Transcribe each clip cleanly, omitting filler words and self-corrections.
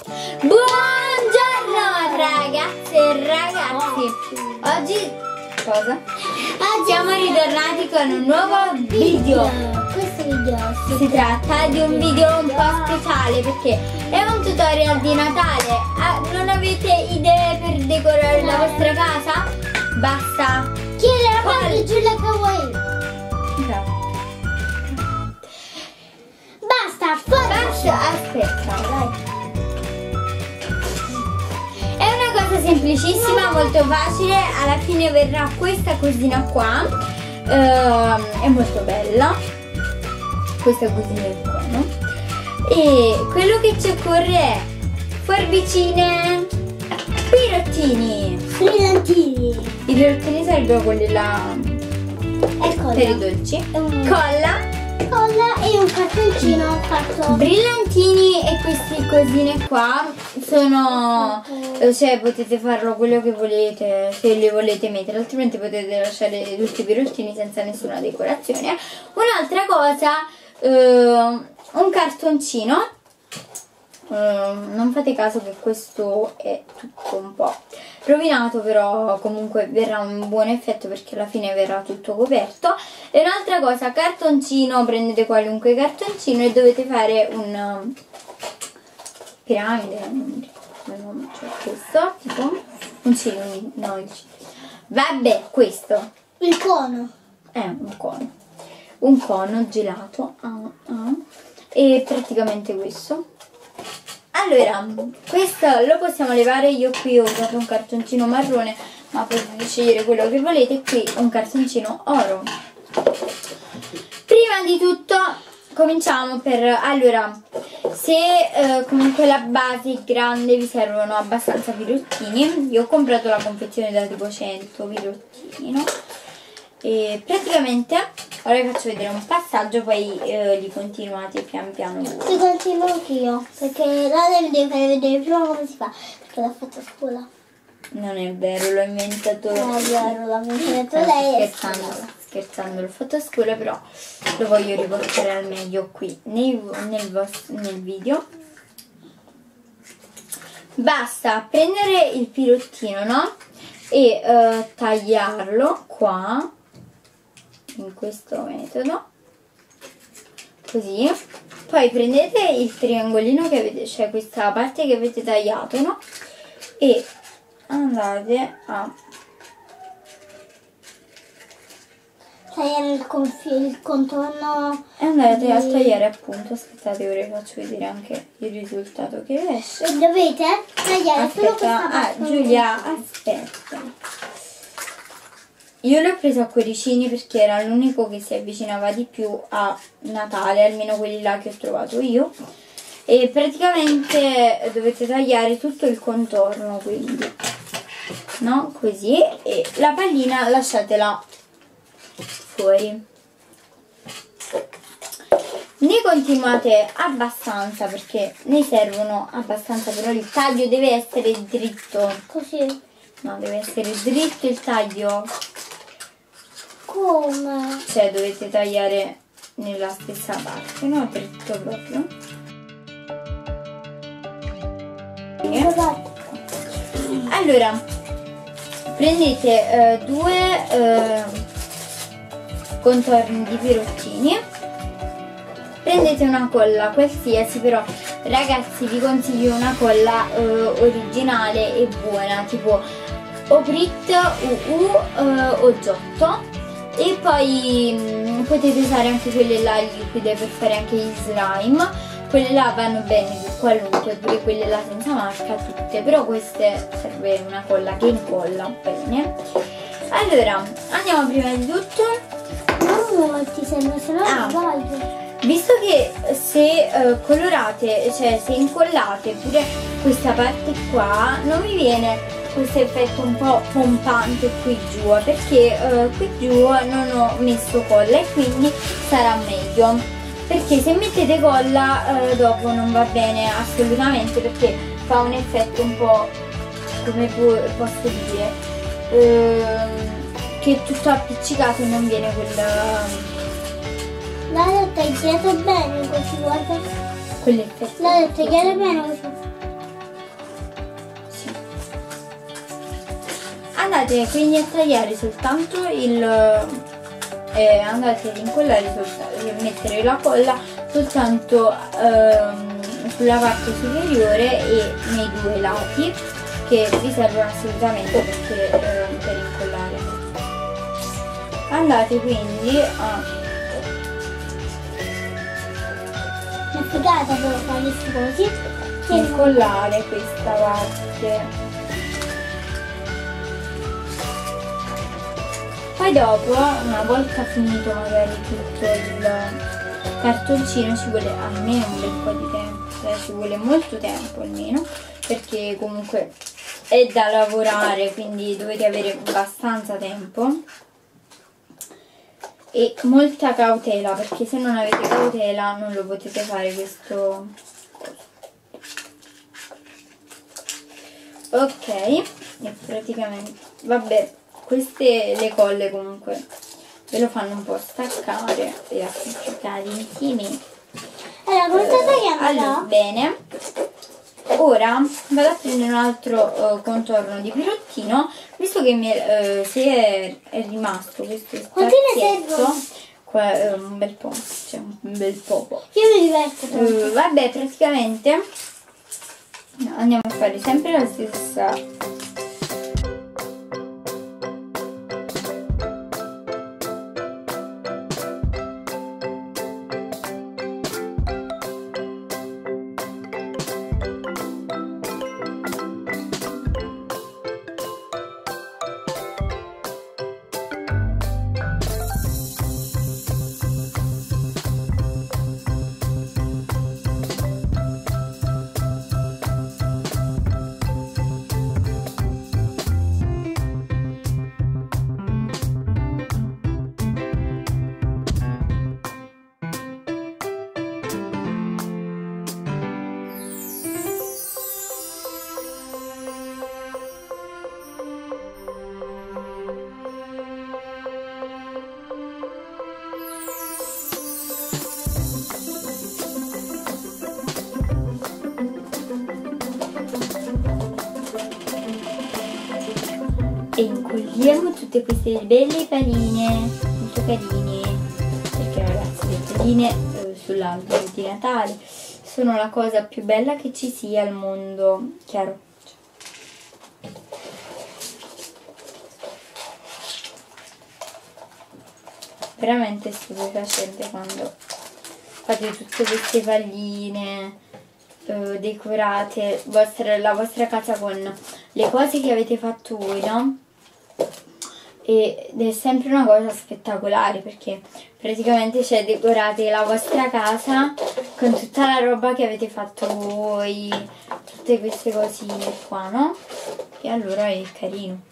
Buongiorno ragazze e ragazzi. Oggi cosa? Siamo ritornati con un nuovo video. Questo video Si tratta di un video un po' speciale perché è un tutorial di Natale. Non avete idee per decorare la vostra casa? Basta chiede la parte Giulia Kawaii. Basta, aspetta, dai. È una cosa semplicissima, molto facile. Alla fine verrà questa cosina qua. È molto bella. Questa cosina qua, no? E quello che ci occorre è forbicine, pirottini. brillantini. I pirottini sarebbero quelli là Eccola. per i dolci. Colla, E un cartoncino fatto. brillantini e queste cosine qua sono, cioè potete farlo quello che volete, se li volete mettere, altrimenti potete lasciare tutti i pirottini senza nessuna decorazione. Un'altra cosa, un cartoncino. Non fate caso che questo è tutto un po' rovinato, però comunque verrà un buon effetto perché alla fine verrà tutto coperto. E un'altra cosa, cartoncino, prendete qualunque cartoncino e dovete fare un piramide, non ricordo il nome, cioè questo, tipo un cilindro, no, il cilindro. Vabbè, questo Il cono. è un cono gelato e praticamente questo. Allora, questo lo possiamo levare. Io qui ho usato un cartoncino marrone, ma potete scegliere quello che volete. Qui un cartoncino oro. Prima di tutto cominciamo per... Allora, se comunque la base è grande vi servono abbastanza pirottini. Io ho comprato la confezione da tipo 100 pirottini, no? E praticamente ora vi faccio vedere un passaggio, poi li continuate pian piano. Ti continuo anch'io, perché la devi fare vedere prima come si fa, perché l'ha fatto a scuola. Non è vero, l'ho inventato. Non è vero, l'ha inventato Sto lei. scherzando, l'ho fatto a scuola, però lo voglio riportare al meglio qui nel video. Basta prendere il pirottino, no? E tagliarlo qua in questo metodo, così. Poi prendete il triangolino che avete, cioè questa parte che avete tagliato, no? E andate a tagliare il contorno. e andate a tagliare, appunto. Aspettate, ora vi faccio vedere anche il risultato che esce. E dovete tagliare solo questa Aspetta, parte. Giulia, aspetta. Io l'ho preso a cuoricini perché era l'unico che si avvicinava di più a Natale, almeno quelli là che ho trovato io. E praticamente dovete tagliare tutto il contorno, quindi, no? Così. E la pallina lasciatela fuori. Ne continuate abbastanza perché ne servono abbastanza, però il taglio deve essere dritto. Così. No, deve essere dritto il taglio. Come? Cioè dovete tagliare nella stessa parte, no? Dritto proprio. Allora, prendete due contorni di pirottini. Prendete una colla qualsiasi, però ragazzi vi consiglio una colla originale e buona, tipo o Brit, UU o Giotto. E poi potete usare anche quelle là liquide per fare anche gli slime. Quelle là vanno bene su qualunque, pure quelle là senza marca, tutte. Però queste serve una colla che incolla bene. Allora, andiamo prima di tutto. Non molti, se no sbaglio. Visto che se colorate, cioè se incollate pure questa parte qua, non vi viene questo effetto un po' pompante qui giù, perché qui giù non ho messo colla e quindi sarà meglio. Perché se mettete colla dopo non va bene assolutamente, perché fa un effetto un po', come posso dire, che è tutto appiccicato e non viene quel... L'ha tagliato bene così, guarda. quell'effetto. L'ha tagliato bene così. andate quindi a tagliare soltanto andate ad incollare soltanto, mettere la colla soltanto sulla parte superiore e nei due lati, che vi servono assolutamente per incollare. Andate quindi a figata per fare questi cosi. incollare questa parte. Poi dopo, una volta finito magari tutto il cartoncino, ci vuole almeno un bel po' di tempo, ci vuole molto tempo almeno, perché comunque è da lavorare, quindi dovete avere abbastanza tempo e molta cautela, perché se non avete cautela non lo potete fare questo. Ok, e praticamente, vabbè, queste le colle comunque ve lo fanno un po' staccare e appiccicare insieme. Allora, come tagliamo? Allora, bene. Ora vado a prendere un altro contorno di pirottino, visto che se è rimasto questo spazietto, qua è un bel po', cioè un bel po'. Io mi diverto. Vabbè, praticamente andiamo a fare sempre la stessa. E incolliamo tutte queste belle palline, molto carine, perché ragazzi le palline sull'albero di Natale sono la cosa più bella che ci sia al mondo, chiaro? Veramente stupefacente quando fate tutte queste palline decorate la vostra casa con le cose che avete fatto voi, no? Ed è sempre una cosa spettacolare, perché praticamente decorate la vostra casa con tutta la roba che avete fatto voi, tutte queste cosine qua, no? E allora è carino.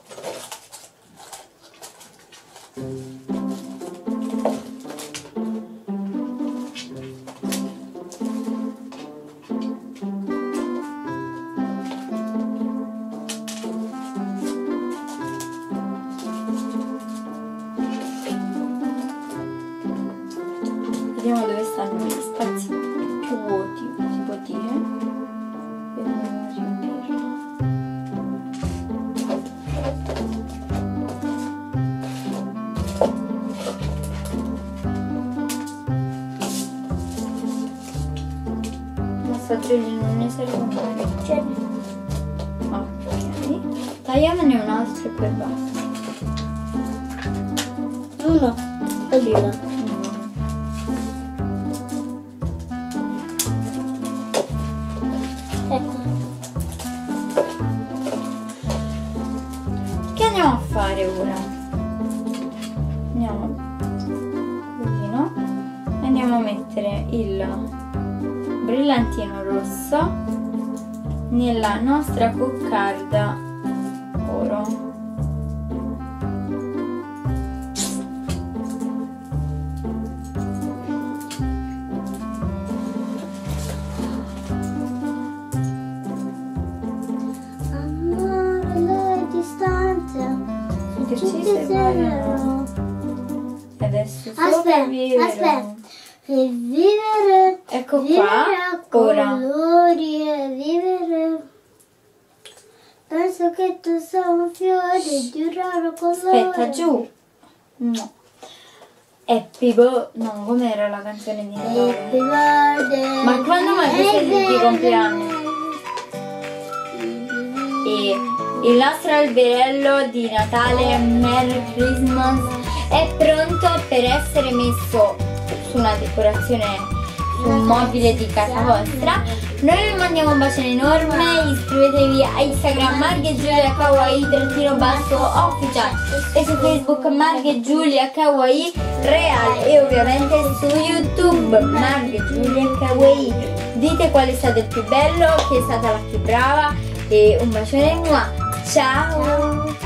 Vediamo dove stanno gli spazi più vuoti, si può dire. Vediamo di riempirli. Massaggioini non ne servono mai. Ok. Tagliamone un altro e poi basta. Uno, così. Andiamo a fare ora, andiamo così, no? Andiamo a mettere il brillantino rosso nella nostra coccarda oro. Adesso aspetta, vivere, ecco vivere qua, a colori, vivere, penso che tu sia un fiore di un raro colore. Aspetta, giù. No. Happy Birthday. No, com'era la canzone di Natale? Happy birthday. Ma quando mai festeggi i compleanni? E il nostro alberello di Natale, Merry Christmas, è pronto per essere messo su una decorazione, su un mobile di casa vostra. Noi vi mandiamo un bacione enorme, iscrivetevi a Instagram Marghe Giulia Kawaii _official e su Facebook Marghe Giulia Kawaii Real e ovviamente su YouTube Marghe Giulia Kawaii. Dite qual è stato il più bello, chi è stata la più brava e un bacione. Ciao!